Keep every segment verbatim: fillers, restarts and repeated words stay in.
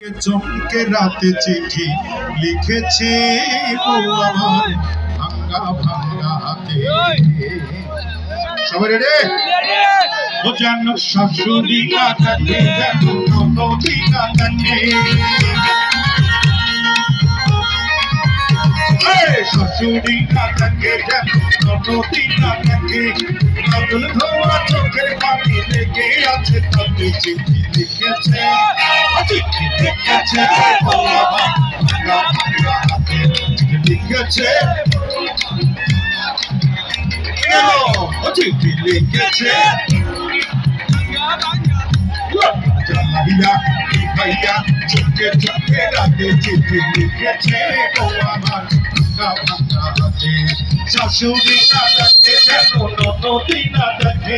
চমকে রাতে চিঠি লিখেছে বউ আমার ভাঙ্গা ভাঙ্গা হাতে। সবাই রেডি? ও যেন শাশুড়ি না থাকে, যেন ননদি না থাকে, শাশুড়ি না থাকে, যেন ননদি না থাকে, কাজল ধোয়া চোখের পানি লেগে আছে, তাতে চিঠি লিখেছে, চিঠি লিখেছে বউ আমার ভাঙ্গা ভাঙ্গা হাতে, চিঠি লিখেছে, চিঠি লিখেছে ভাইয়া চোখে চোখে রাতে, চিঠি লিখেছে বউ আমার ভাঙ্গা ভাঙ্গা হাতে। শাশুড়ি না দেখে, যেন ননদি না দেখে,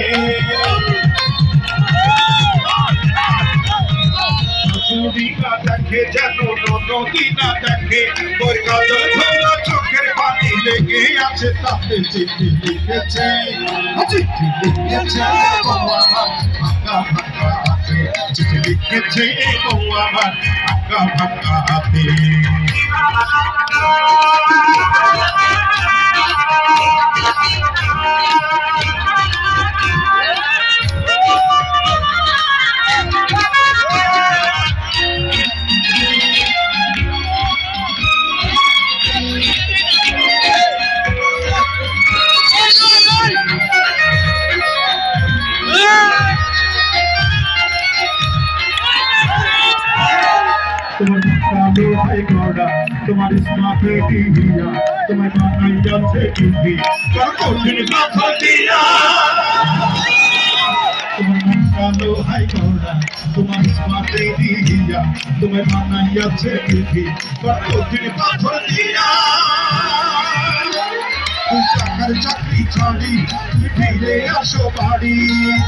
শাশুড়ি না দেখে, যেন ননদি না দেখে, ওই কাজল ধোয়া চোখের পানি লেগে আছে, তাতে চিঠি লিখেছে, চিঠি লিখেছে বউ আমার ভাঙ্গা ভাঙ্গা হাতে, চিঠি লিখেছে বউ আমার ভাঙ্গা ভাঙ্গা হাতে। তোমার স্মার্টে টিভিয়া তোমার বানাই যাচ্ছে টিভি তোর কঠিন কথা দিয়া, তোমার মন কালো হাই গড়া, তোমার স্মার্টে টিভিয়া তোমার বানাই যাচ্ছে টিভি তোর কঠিন কথা দিয়া। তুই চাকর চাকরি ছাড়ি তুমি ফিরে আসো বাড়ি,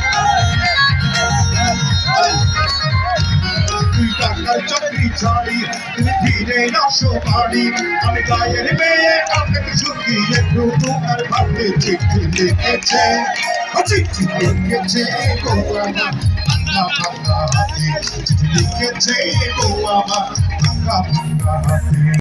তুই টাকার চাকরি ছাড়ি তুমি ফিরে আসো বাড়ি, আমি গায়ের মেয়ে অনেক সুখী একটু তোমার ভাবে, চিঠি লিখেছে, চিঠি লিখেছে বউ আমার ভাঙ্গা ভাঙ্গা হাতে, চিঠি লিখেছে বউ আমার ভাঙ্গা ভাঙ্গা হাতে।